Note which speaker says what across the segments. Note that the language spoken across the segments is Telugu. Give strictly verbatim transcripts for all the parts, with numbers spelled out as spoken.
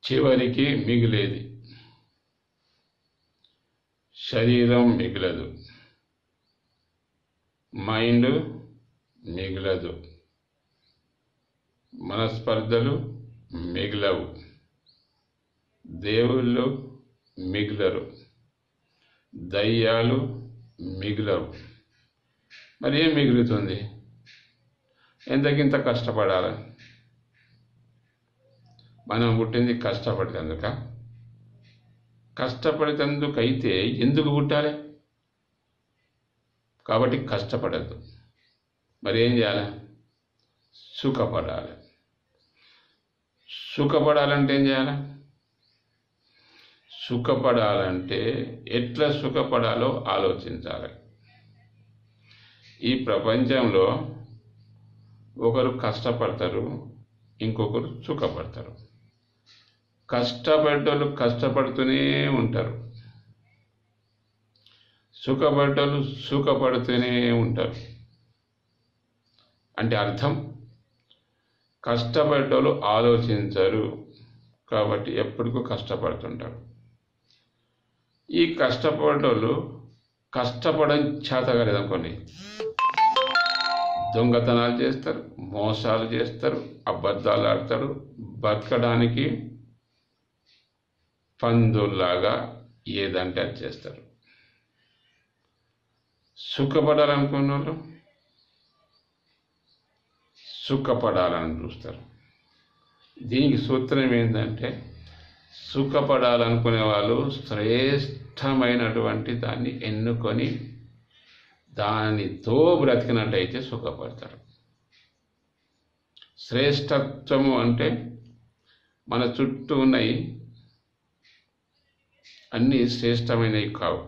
Speaker 1: చివరికి మిగిలేది శరీరం మిగలదు, మైండ్ మిగలదు, మనస్పర్ధలు మిగలవు, దేవుళ్ళు మిగలరు, దయ్యాలు మిగలవు. మరి ఏం మిగులుతుంది? ఎంతకింత కష్టపడాలి. మనం పుట్టింది కష్టపడేందుక? కష్టపడేందుకైతే ఎందుకు పుట్టాలి? కాబట్టి కష్టపడద్దు. మరి ఏం చేయాలి? సుఖపడాలి. సుఖపడాలంటే ఏం చేయాలి? సుఖపడాలంటే ఎట్లా సుఖపడాలో ఆలోచించాలి. ఈ ప్రపంచంలో ఒకరు కష్టపడతారు, ఇంకొకరు సుఖపడతారు. కష్టపడ్డోళ్ళు కష్టపడుతూనే ఉంటారు, సుఖపడ్డోళ్ళు సుఖపడుతూనే ఉంటారు. అంటే అర్థం, కష్టపడ్డోళ్ళు ఆలోచించరు కాబట్టి ఎప్పటికూ కష్టపడుతుంటారు. ఈ కష్టపడ్డోళ్ళు కష్టపడడం చేతగాలేదనుకోండి, దొంగతనాలు చేస్తారు, మోసాలు చేస్తారు, అబద్ధాలు ఆడతారు, బతకడానికి పందుల్లాగా ఏదంటే అది చేస్తారు. సుఖపడాలనుకున్న వాళ్ళు సుఖపడాలని చూస్తారు. దీనికి సూత్రం ఏంటంటే, సుఖపడాలనుకునే వాళ్ళు శ్రేష్టమైనటువంటి దాన్ని ఎన్నుకొని దానితో బ్రతికినట్టయితే సుఖపడతారు. శ్రేష్టత్వము అంటే మన చుట్టూ ఉన్నాయి అన్నీ శ్రేష్టమైనవి కావు.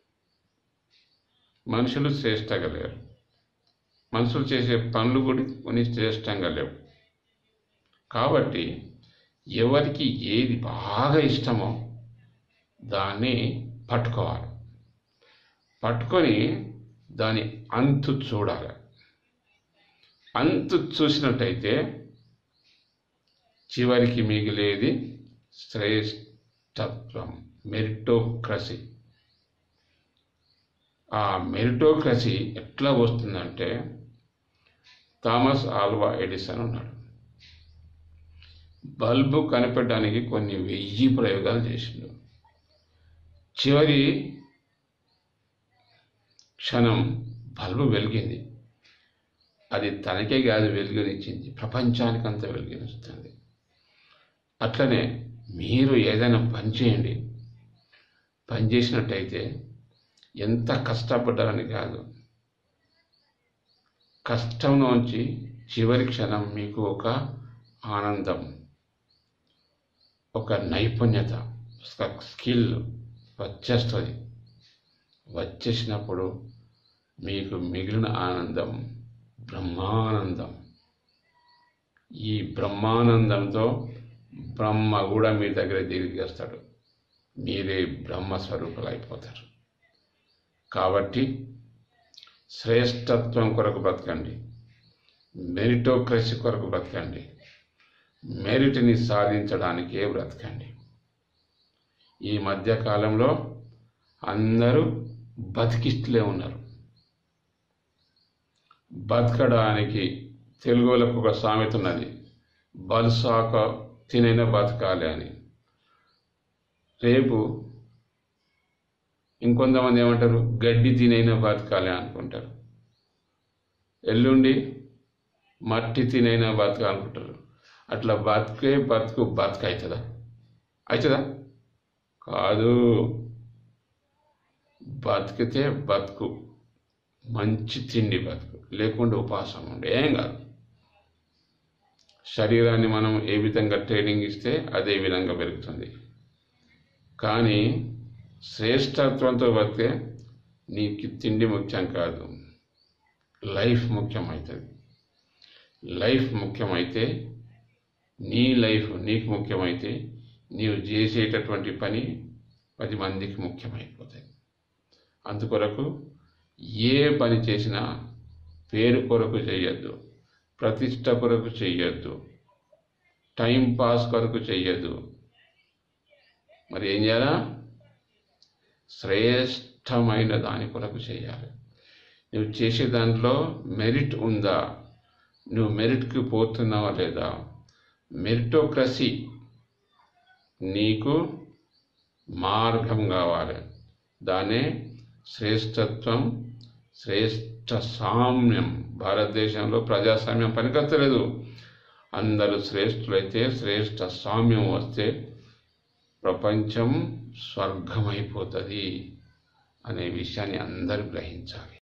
Speaker 1: మనుషులు శ్రేష్టంగా లేరు, మనుషులు చేసే పనులు కూడా కొన్ని శ్రేష్టంగా లేవు. కాబట్టి ఎవరికి ఏది బాగా ఇష్టమో దాన్ని పట్టుకోవాలి. పట్టుకొని దాని అంతు చూడాలి. అంతు చూసినట్టయితే చివరికి మిగిలేది శ్రేష్టత్వం, మెరిటోక్రసీ. ఆ మెరిటోక్రసీ ఎట్లా వస్తుందంటే, థామస్ ఆల్వా ఎడిసన్ ఉన్నాడు. బల్బు కనిపెట్టడానికి కొన్ని వెయ్యి ప్రయోగాలు చేసిండు. చివరి క్షణం బల్బు వెలిగింది. అది తనకే కాదు వెలుగునిచ్చింది, ప్రపంచానికంత వెలుగునిస్తుంది. అట్లనే మీరు ఏదైనా పని చేయండి, పని చేసినట్టయితే ఎంత కష్టపడ్డారని కాదు, కష్టంలోంచి చివరి క్షణం మీకు ఒక ఆనందం, ఒక నైపుణ్యత, ఒక స్కిల్ వచ్చేస్తుంది. వచ్చేసినప్పుడు మీకు మిగిలిన ఆనందం బ్రహ్మానందం. ఈ బ్రహ్మానందంతో బ్రహ్మ కూడా మీ దగ్గర తిరిగి వస్తాడు. మీరే బ్రహ్మస్వరూపులు అయిపోతారు. కాబట్టి శ్రేష్టత్వం కొరకు బ్రతకండి, మెరిటోక్రసీ కొరకు బ్రతకండి, మెరిట్ని సాధించడానికే బ్రతకండి. ఈ మధ్యకాలంలో అందరూ బతికిస్తులే ఉన్నారు. బతకడానికి తెలుగులకు ఒక సామెత ఉన్నది, బల్సాక తినైనా బతకాలి అని. రేపు ఇంకొంతమంది ఏమంటారు, గడ్డి తినైనా బతకాలి అనుకుంటారు. ఎల్లుండి మట్టి తినైనా బతకాలనుకుంటారు. అట్లా బతికే బతుకు బతుక అవుతుందా? అవుతుందా? కాదు. బతికితే బతుకు, మంచి తిండి బతుకు, లేకుండా ఉపాసం ఉండే ఏం కాదు. శరీరాన్ని మనం ఏ విధంగా ట్రైనింగ్ ఇస్తే అదే విధంగా పెరుగుతుంది. కానీ శ్రేష్టత్వంతో బతికే నీకు తిండి ముఖ్యం కాదు, లైఫ్ ముఖ్యమవుతుంది. లైఫ్ ముఖ్యమైతే, నీ లైఫ్ నీకు ముఖ్యమైతే, నీవు చేసేటటువంటి పని పది మందికి ముఖ్యమైపోతాయి. అందుకొరకు ఏ పని చేసినా పేరు కొరకు చేయొద్దు, ప్రతిష్ట కొరకు చెయ్యొద్దు, టైం పాస్ కొరకు చెయ్యొద్దు, మరి ఏం చేయాలా? శ్రేష్టమైన దాని కొరకు చేయాలి. నువ్వు చేసే దాంట్లో మెరిట్ ఉందా? నువ్వు మెరిట్కి పోతున్నావా లేదా? మెరిటోక్రసీ నీకు మార్గం కావాలి. దానే శ్రేష్టత్వం, శ్రేష్ట సామ్యం. భారతదేశంలో ప్రజాస్వామ్యం పనికొత్తలేదు. అందరూ శ్రేష్ఠులైతే, శ్రేష్ట సామ్యం వస్తే ప్రపంచం స్వర్గమైపోతుంది అనే విషయాన్ని అందరూ గ్రహించాలి.